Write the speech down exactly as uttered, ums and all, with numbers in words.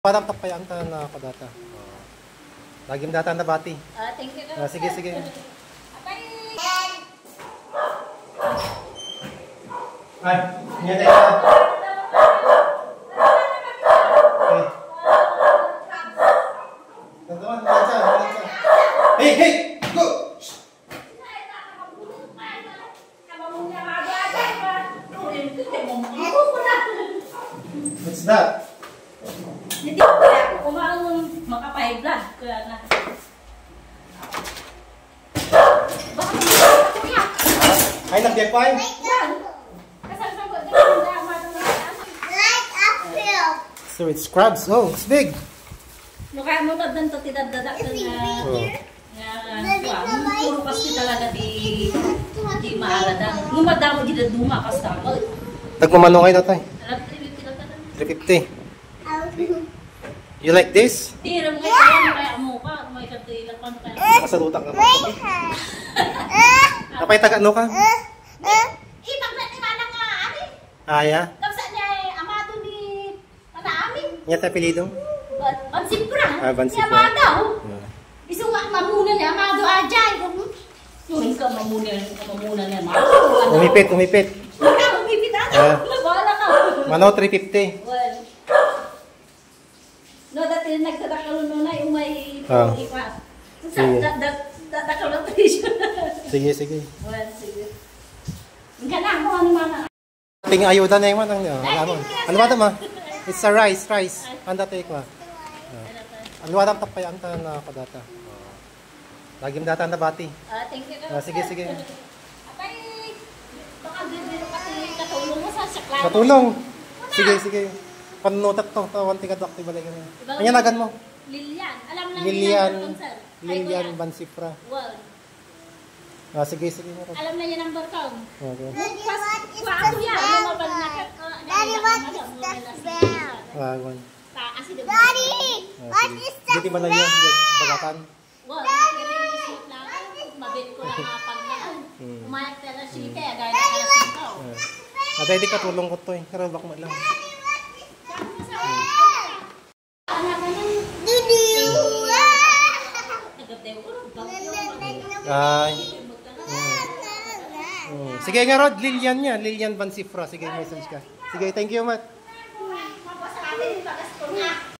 Parang tapayaan ka na ako data. Oh. Lagi mo data na bati. Ah, uh, thank you. Ah, sige, sige. Ay, ingat tayo. Okay. Tandaan, baca, baca. Hey, hey, go! What's that? Hindi ko kaya kung kumaang makapahiblag. Kaya na. Baka mag-iiyak ako niya. Ay, nag-depan? Yan. Kasal-sagot. Like uphill. So it scrubs. Oh, it's big. Mukha mo na doon ito tidadadak na Oh. nga. Puro kasi talaga di di maaladan. Lumadamo di na duma kasi tapos. Nagmamano kayo na tayo? Alam, three fifty lang ka na. three fifty. You like this? Tira mo kaya kaya mo pa. May katilang paano kaya. Kasalutan ka ba? Kapay taga ano ka? Ipag na timana nga, ari. Aya? Tapos niya amado ni Tanaaming. Yan tayo pilidong? Bansipra. Ah, Bansipra. Niya amado. Iso nga mamuna niya, amado ajay. Yung ka mamuna, mamuna niya. Umipit, umipit. Wala, umipit Ah. aja. Wala ka. Mano, three fifty. Well. No, dati nagtatakalo nun na yung may Ah. ipa. Sige. Tatakalo tayo siya. Sige, sige. Well, sige. Ang gana mo, ano mga. Ting ayuda na yung man. Ano Ano ba ito ma? It's a rice, rice. Anda tayo ko. Ano ba ito tapayaan ka na ako data? Lagi mo data na bati. Ah, thank you. Ah, sige, sige. Apay, baka bibiro kasi katulong mo sa saklaro. Katulong. Sige, sige. Panunutat to. Tawan tingad wakti balay kami. Panyanagan mo. Lilian. Alam lang Lilian. niya ng sir. Lilian Bansipra. Well, Ah, sige, sige. alam na niya ng barkong. Okay. Daddy, Pas, what is kwa the ako yan. Ano ba bell? nakit? Daddy, what is the bell? Ah, one. Taas si Daddy, Ah, what sige. is the Dito ba na yan? Bagakan? Well, nag-release lang. Mabit ko lang kapag na. Hmm. Umayag na siya kaya gaya na alas ito. Ah, dahil di katulong ko to eh. Pero bak mo lang. Ay. Mm. Sige nga Rod, Lilian niya. Lilian Bansipra. Sige, message ka. Sige, thank you, Matt.